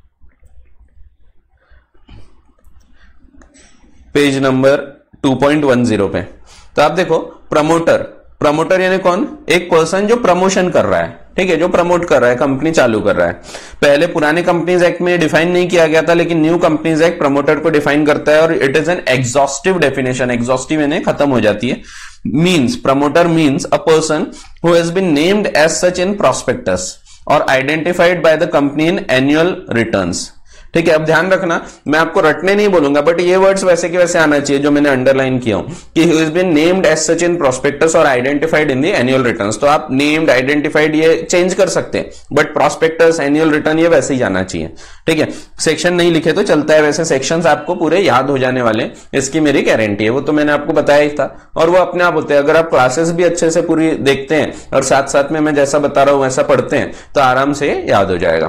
page number two point one zero पे। तो आप देखो प्रमोटर, प्रमोटर यानी कौन, एक पर्सन जो प्रमोशन कर रहा है, ठीक है, जो प्रमोट कर रहा है, कंपनी चालू कर रहा है। पहले पुराने कंपनीज एक्ट में डिफाइन नहीं किया गया था, लेकिन न्यू कंपनीज एक्ट प्रमोटर को डिफाइन करता है, और it is an exhaustive definition, exhaustive यानी खत्म हो जाती है। Means, promoter means a person who has been named as such in prospectus और identified by the company in annual returns, ठीक है। अब ध्यान रखना, मैं आपको रटने नहीं बोलूंगा, बट ये वर्ड्स वैसे के वैसे आना चाहिए जो मैंने अंडरलाइन किया हूं, कि he has been named as such in prospectus और identified in the annual returns. तो आप नेम्ड, आइडेंटिफाइड ये चेंज कर सकते हैं, बट प्रॉस्पेक्टस, एनुअल रिटर्न ये वैसे ही जाना चाहिए, ठीक है। सेक्शन नहीं लिखे तो चलता है, वैसे सेक्शंस आपको पूरे याद हो जाने वाले, इसकी मेरी गारंटी है, वो तो मैंने आपको बताया ही था, और वो अपने आप होते हैं। अगर आप क्लासेस भी अच्छे से पूरी देखते हैं और साथ साथ में मैं जैसा बता रहा हूं वैसा पढ़ते हैं, तो आराम से याद हो जाएगा।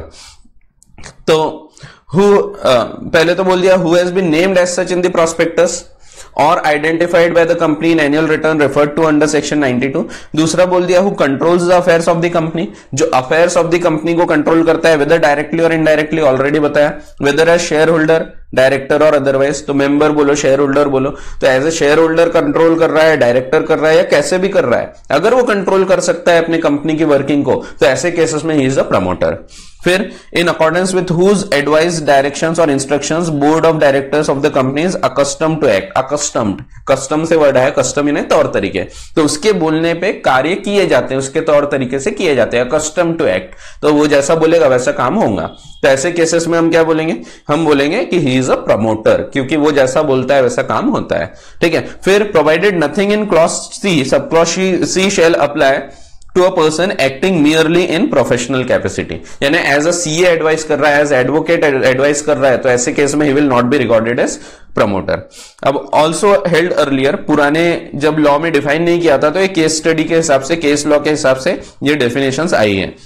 तो Who, uh, पहले तो बोल दिया who has been named as such in the prospectus और identified by the company in annual return referred to under section ninety two. दूसरा बोल दिया who controls the affairs of the company, जो affairs of the company को control करता है, whether directly और indirectly, already बताया। Whether as shareholder, director और अदरवाइज, तो मेंबर बोलो, शेयर होल्डर बोलो, तो as a shareholder control कर रहा है, डायरेक्टर कर रहा है, या कैसे भी कर रहा है, अगर वो कंट्रोल कर सकता है अपनी कंपनी की वर्किंग को, तो ऐसे केसेस में ही इज अ प्रमोटर। फिर in accordance with whose advice, directions और instructions board of directors of the company is accustomed to act. Accustomed, custom से वर्ड है, कस्टम यानी तौर तरीके, तो उसके बोलने पे कार्य किए जाते हैं, उसके तौर तरीके से किए जाते हैं, अकस्टम्ड टू एक्ट। तो वो जैसा बोलेगा वैसा काम होगा। तो ऐसे केसेस में हम क्या बोलेंगे, हम बोलेंगे कि ही इज अ प्रमोटर, क्योंकि वो जैसा बोलता है वैसा काम होता है, ठीक है। फिर provided nothing in clause C, sub clause C shall apply to a person acting merely in professional capacity, यानी एज अ सीए एडवाइस कर रहा है, एज एडवोकेट एडवाइस कर रहा है, तो ऐसे केस में he will not be recorded as promoter. अब ऑल्सो हेल्ड अर्लियर, पुराने जब लॉ में डिफाइन नहीं किया था, तो ये केस स्टडी के हिसाब से, केस लॉ के हिसाब से ये डेफिनेशंस आई है।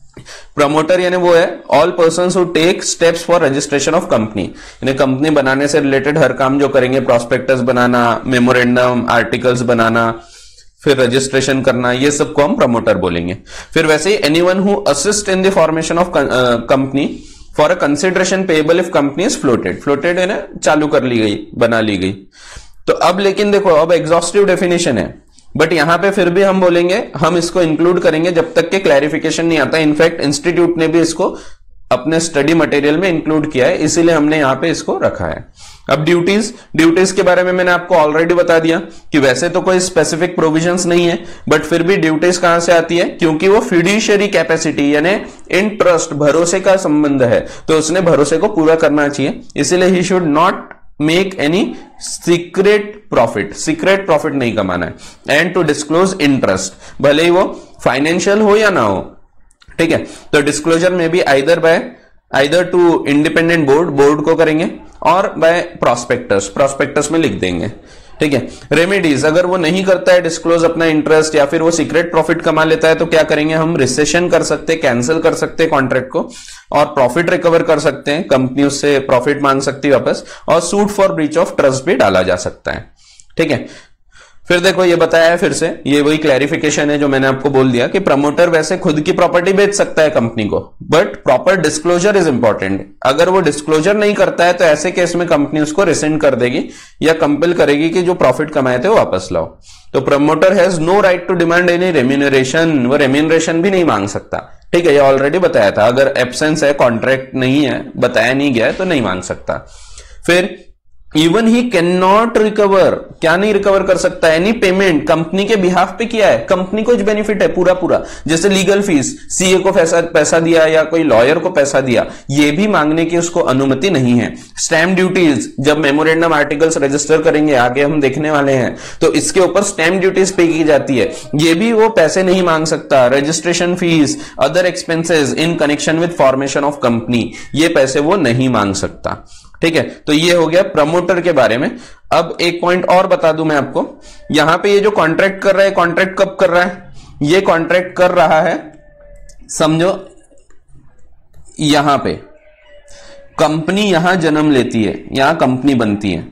प्रमोटर यानी वो है all persons who take steps for registration of company, यानी कंपनी बनाने से रिलेटेड हर काम जो करेंगे, प्रॉस्पेक्टस बनाना, मेमोरेंडम, आर्टिकल्स बनाना, फिर रजिस्ट्रेशन करना, ये सबको हम प्रमोटर बोलेंगे। फिर वैसे ही anyone who assist in the formation of company for a consideration payable if company is floated, floated है ना, चालू कर ली गई, बना ली गई। तो अब लेकिन देखो, अब एग्जॉस्टिव डेफिनेशन है, बट यहां पे फिर भी हम बोलेंगे, हम इसको इंक्लूड करेंगे जब तक के क्लैरिफिकेशन नहीं आता। इनफैक्ट इंस्टीट्यूट ने भी इसको अपने स्टडी मटेरियल में इंक्लूड किया है, इसीलिए हमने यहां पे इसको रखा है। अब ड्यूटीज, ड्यूटीज के बारे में मैंने आपको ऑलरेडी बता दिया कि वैसे तो कोई स्पेसिफिक प्रोविजंस नहीं है, बट फिर भी ड्यूटीज कहां से आती है, क्योंकि वो फिड्यूशियरी कैपेसिटी यानी इंट्रस्ट, भरोसे का संबंध है, तो उसने भरोसे को पूरा करना चाहिए, इसीलिए he should not make any secret profit, secret profit नहीं कमाना है, एंड टू डिस्क्लोज इंटरेस्ट, भले ही वो फाइनेंशियल हो या ना हो, ठीक है। तो डिस्क्लोजर में भी either by either to independent board, board को करेंगे, और बाय प्रोस्पेक्टस, प्रोस्पेक्टस में लिख देंगे, ठीक है। रेमेडीज, अगर वो नहीं करता है डिस्क्लोज अपना इंटरेस्ट या फिर वो सीक्रेट प्रॉफिट कमा लेता है तो क्या करेंगे हम, रिसेशन कर सकते हैं, कैंसिल कर सकते हैं कॉन्ट्रैक्ट को, और प्रॉफिट रिकवर कर सकते हैं, कंपनी उससे प्रॉफिट मांग सकती है वापस, और suit for breach of trust भी डाला जा सकता है, ठीक है। फिर देखो ये बताया है फिर से, ये वही क्लैरिफिकेशन है जो मैंने आपको बोल दिया कि प्रमोटर वैसे खुद की प्रॉपर्टी बेच सकता है कंपनी को, but proper disclosure is important. अगर वो डिस्क्लोजर नहीं करता है तो ऐसे केस में कंपनी उसको रिसेंड कर देगी या कंपेल करेगी कि जो प्रॉफिट कमाए थे वो वापस लाओ। तो promoter has no right to demand any remuneration, वो रेम्यूनरेशन भी नहीं मांग सकता, ठीक है। ये ऑलरेडी बताया था, अगर एब्सेंस है, कॉन्ट्रैक्ट नहीं है, बताया नहीं गया है तो नहीं मांग सकता। फिर even he can not recover, क्या नहीं रिकवर कर सकता, एनी पेमेंट कंपनी के बिहाफ पे किया है, कंपनी को बेनिफिट है पूरा पूरा, जैसे लीगल फीस, सीए को पैसा पैसा दिया या कोई लॉयर को पैसा दिया, ये भी मांगने की उसको अनुमति नहीं है। स्टैम्प ड्यूटीज, जब मेमोरेंडम आर्टिकल्स रजिस्टर करेंगे, आगे हम देखने वाले हैं, तो इसके ऊपर स्टैम्प ड्यूटीज पे की जाती है, ये भी वो पैसे नहीं मांग सकता। Registration fees, other expenses in connection with formation of company, ये पैसे वो नहीं मांग सकता, ठीक है। तो ये हो गया प्रमोटर के बारे में। अब एक पॉइंट और बता दूं मैं आपको, यहां पे ये जो कॉन्ट्रैक्ट कर रहा है, कॉन्ट्रैक्ट कब कर रहा है, ये कॉन्ट्रैक्ट कर रहा है, समझो यहां पे कंपनी यहां जन्म लेती है, यहां कंपनी बनती है,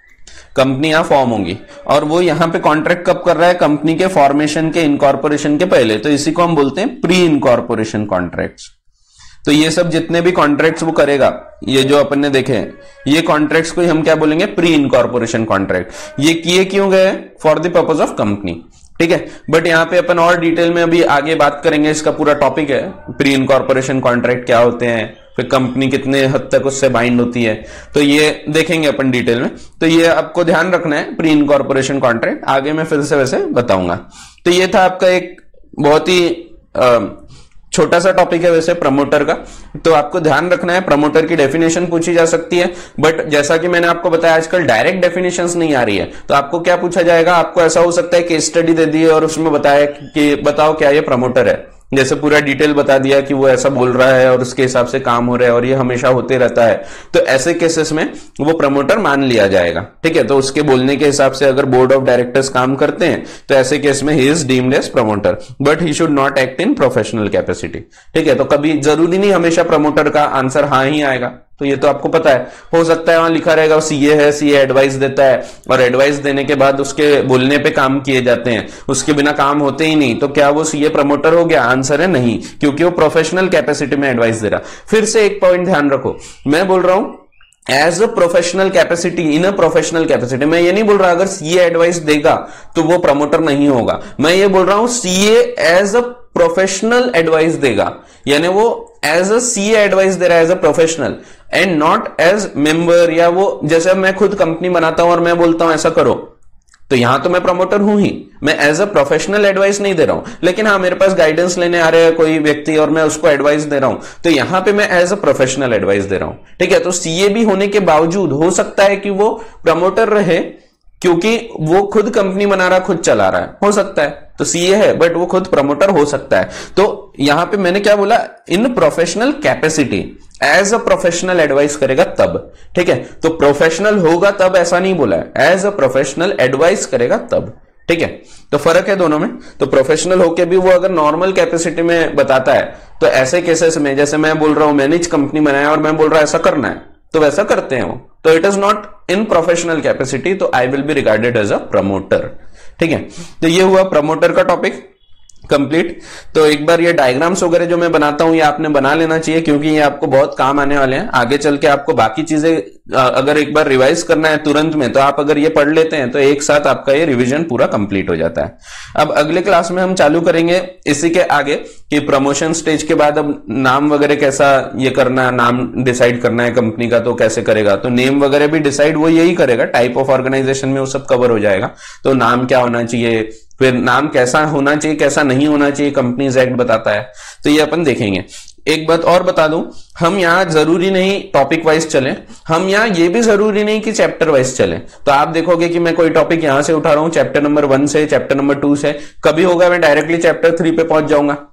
कंपनी यहां फॉर्म होगी, और वो यहां पे कॉन्ट्रैक्ट कब कर रहा है, कंपनी के फॉर्मेशन के, इनकॉर्पोरेशन के पहले, तो इसी को हम बोलते हैं प्री इनकॉर्पोरेशन कॉन्ट्रैक्ट्स। तो ये सब जितने भी कॉन्ट्रैक्ट्स वो करेगा, ये जो अपन ने देखे हैं, ये कॉन्ट्रैक्ट्स को हम क्या बोलेंगे, प्री इनकॉर्पोरेशन कॉन्ट्रैक्ट। ये किए क्यों गए, for the purpose of company, ठीक है। बट यहां पे अपन और डिटेल में अभी आगे बात करेंगे, इसका पूरा टॉपिक है प्री इनकॉर्पोरेशन कॉन्ट्रैक्ट क्या होते हैं, फिर कंपनी कितने हद तक उससे बाइंड होती है, तो ये देखेंगे अपन डिटेल में। तो ये आपको ध्यान रखना है, प्री इनकॉर्पोरेशन कॉन्ट्रैक्ट, आगे मैं फिर से वैसे बताऊंगा। तो ये था आपका एक बहुत ही आ, छोटा सा टॉपिक है वैसे प्रमोटर का। तो आपको ध्यान रखना है, प्रमोटर की डेफिनेशन पूछी जा सकती है, बट जैसा कि मैंने आपको बताया आजकल डायरेक्ट डेफिनेशंस नहीं आ रही है, तो आपको क्या पूछा जाएगा, आपको ऐसा हो सकता है केस स्टडी दे दी और उसमें बताया कि बताओ क्या ये प्रमोटर है, जैसे पूरा डिटेल बता दिया कि वो ऐसा बोल रहा है और उसके हिसाब से काम हो रहा है और ये हमेशा होते रहता है, तो ऐसे केसेस में वो प्रमोटर मान लिया जाएगा, ठीक है। तो उसके बोलने के हिसाब से अगर बोर्ड ऑफ डायरेक्टर्स काम करते हैं तो ऐसे केस में he is deemed as promoter, but he should not act in professional capacity, ठीक है। तो कभी जरूरी नहीं हमेशा प्रमोटर का आंसर हाँ ही आएगा, तो ये तो आपको पता है। हो सकता है वहां लिखा रहेगा सीए है, सीए एडवाइस देता है, और एडवाइस देने के बाद उसके बोलने पे काम किए जाते हैं, उसके बिना काम होते ही नहीं, तो क्या वो सीए प्रमोटर हो गया? आंसर है नहीं, क्योंकि वो प्रोफेशनल कैपेसिटी में एडवाइस दे रहा। फिर से एक पॉइंट ध्यान रखो, मैं बोल रहा हूं as a professional capacity, in a professional capacity. मैं ये नहीं बोल रहा अगर सीए एडवाइस देगा तो वो प्रमोटर नहीं होगा, मैं ये बोल रहा हूं CA as a professional advice देगा, यानी वो एज अ सीए एडवाइस दे रहा है as a professional and not as member, या वो जैसे मैं खुद कंपनी बनाता हूं और मैं बोलता हूं ऐसा करो, तो यहां तो मैं प्रमोटर हूं ही, मैं एज अ प्रोफेशनल एडवाइस नहीं दे रहा हूं। लेकिन हाँ, मेरे पास गाइडेंस लेने आ रहे हैं कोई व्यक्ति और मैं उसको एडवाइस दे रहा हूं, तो यहां पे मैं एज अ प्रोफेशनल एडवाइस दे रहा हूं, ठीक है। तो सीए भी होने के बावजूद हो सकता है कि वो प्रमोटर रहे, क्योंकि वो खुद कंपनी बना रहा, खुद चला रहा है, हो सकता है। तो सीए है बट वो खुद प्रमोटर हो सकता है। तो यहां पे मैंने क्या बोला, in professional capacity, as a professional advice करेगा तब, ठीक है। तो प्रोफेशनल होगा तब ऐसा नहीं बोला है, एज अ प्रोफेशनल एडवाइस करेगा तब, ठीक है। तो फर्क है दोनों में। तो प्रोफेशनल होके भी वो अगर नॉर्मल कैपेसिटी में बताता है, तो ऐसे केसेस में जैसे मैं बोल रहा हूं मैंने कंपनी बनाया और मैं बोल रहा हूं ऐसा करना है, तो वैसा करते हैं वो, तो it is not in professional capacity, तो I will be regarded as a promoter, ठीक है। तो ये हुआ प्रमोटर का टॉपिक कंप्लीट। तो एक बार ये डायग्राम्स वगैरह जो मैं बनाता हूं ये आपने बना लेना चाहिए, क्योंकि ये आपको बहुत काम आने वाले हैं आगे चल के। आपको बाकी चीजें अगर एक बार रिवाइज करना है तुरंत में, तो आप अगर ये पढ़ लेते हैं तो एक साथ आपका ये रिवीजन पूरा कंप्लीट हो जाता है। अब अगले क्लास में हम चालू करेंगे इसी के आगे कि प्रमोशन स्टेज के बाद अब नाम वगैरह कैसा ये करना, नाम डिसाइड करना है कंपनी का, तो कैसे करेगा, तो नेम वगैरह भी डिसाइड वो यही करेगा, टाइप ऑफ ऑर्गेनाइजेशन में वो सब कवर हो जाएगा। तो नाम क्या होना चाहिए, फिर नाम कैसा होना चाहिए कैसा नहीं होना चाहिए, कंपनीज एक्ट बताता है, तो ये अपन देखेंगे। एक बात और बता दूं, हम यहां जरूरी नहीं टॉपिक वाइज चलें, हम यहां ये भी जरूरी नहीं कि चैप्टर वाइज चलें। तो आप देखोगे कि मैं कोई टॉपिक यहां से उठा रहा हूं चैप्टर नंबर वन से, चैप्टर नंबर टू से, कभी होगा मैं डायरेक्टली चैप्टर थ्री पे पहुंच जाऊंगा,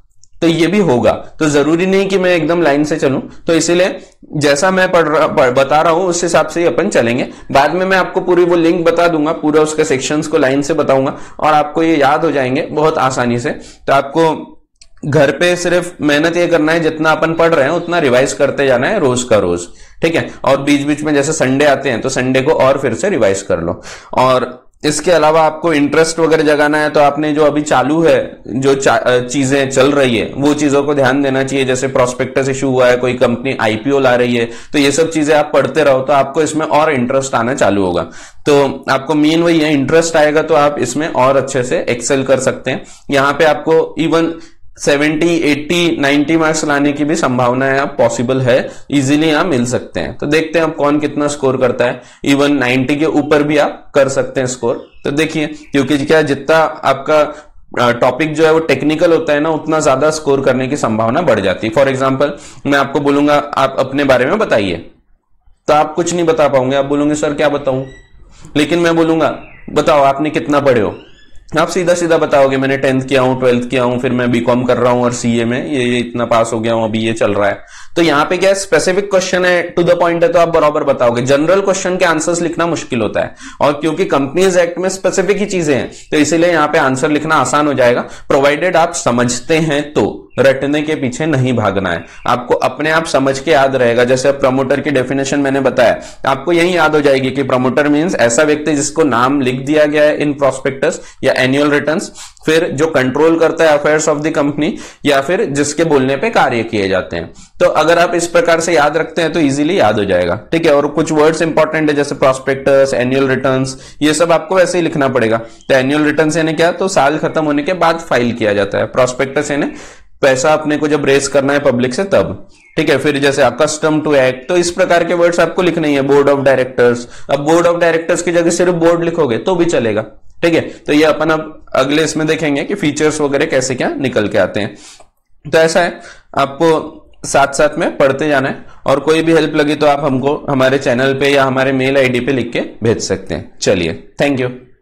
तो ये भी होगा। तो जरूरी नहीं कि मैं एकदम लाइन से चलूं, तो इसीलिए जैसा मैं पढ़ रहा पढ़, बता रहा हूं उस हिसाब से ही अपन चलेंगे। बाद में मैं आपको पूरी वो लिंक बता दूंगा, पूरा उसके सेक्शंस को लाइन से बताऊंगा और आपको ये याद हो जाएंगे बहुत आसानी से। तो आपको घर पे सिर्फ मेहनत ये करना है, जितना अपन पढ़ रहे हैं उतना रिवाइज करते जाना है रोज का रोज, ठीक है। और बीच बीच में जैसे संडे आते हैं तो संडे को और फिर से रिवाइज कर लो। और इसके अलावा आपको इंटरेस्ट वगैरह जगाना है तो आपने जो अभी चालू है जो चीजें चल रही है वो चीजों को ध्यान देना चाहिए। जैसे प्रोस्पेक्टस इशू हुआ है, कोई कंपनी आईपीओ ला रही है, तो ये सब चीजें आप पढ़ते रहो तो आपको इसमें और इंटरेस्ट आना चालू होगा। तो आपको मेन वही है, इंटरेस्ट आएगा तो आप इसमें और अच्छे से एक्सेल कर सकते हैं। यहाँ पे आपको even seventy, eighty, ninety marks लाने की भी संभावना है, आप पॉसिबल है, इजीली यहां मिल सकते हैं। तो देखते हैं अब कौन कितना स्कोर करता है। इवन नाइंटी के ऊपर भी आप कर सकते हैं स्कोर। तो देखिए, क्योंकि क्या जितना आपका टॉपिक जो है वो टेक्निकल होता है ना, उतना ज्यादा स्कोर करने की संभावना बढ़ जाती है। फॉर एग्जाम्पल मैं आपको बोलूंगा आप अपने बारे में बताइए, तो आप कुछ नहीं बता पाओगे, आप बोलोगे सर क्या बताऊं। लेकिन मैं बोलूंगा बताओ आपने कितना पढ़े हो, आप सीधा सीधा बताओगे मैंने टेंथ किया हूं, ट्वेल्थ किया हूं, फिर मैं बीकॉम कर रहा हूं और सीए में ये ये इतना पास हो गया हूं, अभी ये चल रहा है। तो यहाँ पे क्या है, स्पेसिफिक क्वेश्चन है, टू द पॉइंट है, तो आप बराबर बताओगे। जनरल क्वेश्चन के आंसर्स लिखना मुश्किल होता है, और क्योंकि कंपनीज एक्ट में स्पेसिफिक ही चीजें हैं तो इसीलिए यहाँ पे आंसर लिखना आसान हो जाएगा, प्रोवाइडेड आप समझते हैं तो। रटने के पीछे नहीं भागना है, आपको अपने आप समझ के याद रहेगा। जैसे प्रमोटर की डेफिनेशन मैंने बताया, आपको यही याद हो जाएगी कि प्रमोटर मींस ऐसा व्यक्ति जिसको नाम लिख दिया गया है इन प्रोस्पेक्टस या एनुअल रिटर्न्स, फिर जो कंट्रोल करता है अफेयर्स ऑफ द कंपनी, या फिर जिसके बोलने पे कार्य किए जाते हैं। तो अगर आप इस प्रकार से याद रखते हैं तो इजीली याद हो जाएगा, ठीक है। और कुछ वर्ड्स इंपॉर्टेंट है जैसे प्रोस्पेक्टस, एनुअल रिटर्न्स, ये सब आपको वैसे ही लिखना पड़ेगा। तो एनुअल रिटर्न्स यानी क्या, तो साल खत्म होने के बाद फाइल किया जाता है। प्रोस्पेक्टस यानी पैसा अपने को जब रेस करना है पब्लिक से तब, ठीक है। फिर जैसे अकस्टम टू एक्ट, तो इस प्रकार के वर्ड्स आपको लिखने ही है। बोर्ड ऑफ डायरेक्टर्स, अब बोर्ड ऑफ डायरेक्टर्स की जगह सिर्फ बोर्ड लिखोगे तो भी चलेगा, ठीक है। तो ये अपन अब अगले इसमें देखेंगे कि फीचर्स वगैरह कैसे क्या निकल के आते हैं। तो ऐसा है, आपको साथ साथ में पढ़ते जाना है, और कोई भी हेल्प लगी तो आप हमको हमारे चैनल पे या हमारे मेल आईडी पे लिख के भेज सकते हैं। चलिए, थैंक यू।